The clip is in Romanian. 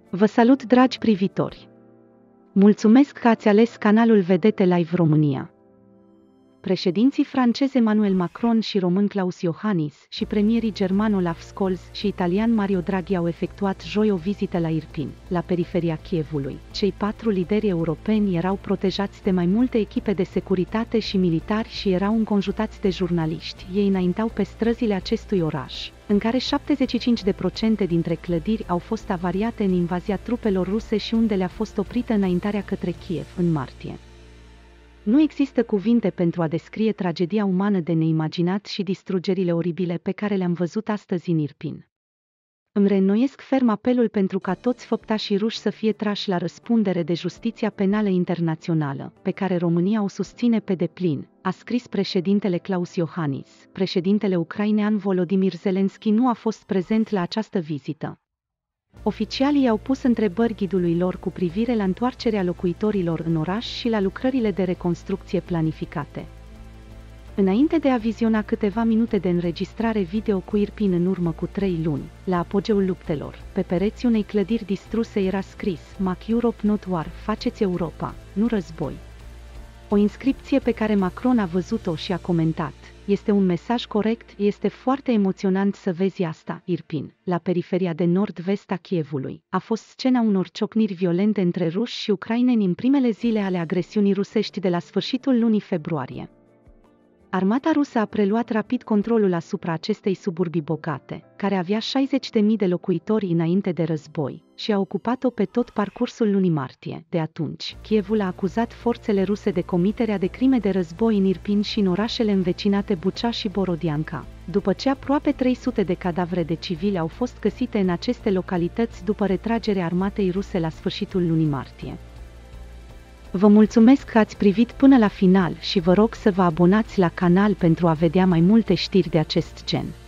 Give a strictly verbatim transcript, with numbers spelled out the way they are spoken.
Vă salut, dragi privitori! Mulțumesc că ați ales canalul Vedete Live România. Președinții francez Emmanuel Macron și român Klaus Iohannis și premierii german Olaf Scholz și italian Mario Draghi au efectuat joi o vizită la Irpin, la periferia Kievului. Cei patru lideri europeni erau protejați de mai multe echipe de securitate și militari și erau înconjurați de jurnaliști. Ei înaintau pe străzile acestui oraș, în care șaptezeci și cinci la sută dintre clădiri au fost avariate în invazia trupelor ruse și unde le-a fost oprită înaintarea către Kiev în martie. Nu există cuvinte pentru a descrie tragedia umană de neimaginat și distrugerile oribile pe care le-am văzut astăzi în Irpin. Îmi reînnoiesc ferm apelul pentru ca toți făptașii ruși să fie trași la răspundere de justiția penală internațională, pe care România o susține pe deplin, a scris președintele Klaus Iohannis. Președintele ucrainean Volodymyr Zelensky nu a fost prezent la această vizită. Oficialii au pus întrebări ghidului lor cu privire la întoarcerea locuitorilor în oraș și la lucrările de reconstrucție planificate. Înainte de a viziona câteva minute de înregistrare video cu Irpin în urmă cu trei luni, la apogeul luptelor, pe pereții unei clădiri distruse era scris "Make Europe not war", faceți Europa, nu război. O inscripție pe care Macron a văzut-o și a comentat: "Este un mesaj corect, este foarte emoționant să vezi asta." Irpin, la periferia de nord-vest a Kievului, a fost scena unor ciocniri violente între ruși și ucraineni în primele zile ale agresiunii rusești de la sfârșitul lunii februarie. Armata rusă a preluat rapid controlul asupra acestei suburbii bogate, care avea șaizeci de mii de locuitori înainte de război, și a ocupat-o pe tot parcursul lunii martie. De atunci, Kievul a acuzat forțele ruse de comiterea de crime de război în Irpin și în orașele învecinate Bucha și Borodianka, după ce aproape trei sute de cadavre de civili au fost găsite în aceste localități după retragerea armatei ruse la sfârșitul lunii martie. Vă mulțumesc că ați privit până la final și vă rog să vă abonați la canal pentru a vedea mai multe știri de acest gen.